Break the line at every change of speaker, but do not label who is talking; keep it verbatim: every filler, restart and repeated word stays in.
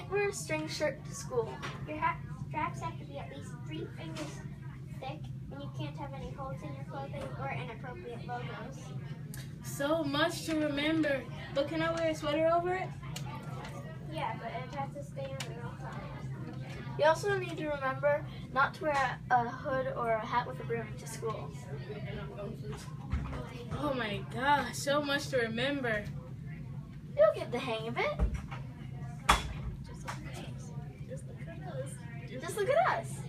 can't wear a string shirt to school.
Your hat straps have to be at least three fingers thick, and you can't have any holes in your clothing or inappropriate logos.
So much to remember. But can I wear a sweater over it?
Yeah, but it has to stay on the wrong side.
You also need to remember not to wear a, a hood or a hat with a brim to school.
Oh my gosh, so much to remember.
You'll get the hang of it.
Just look at us. Just look at us.
Just look at us.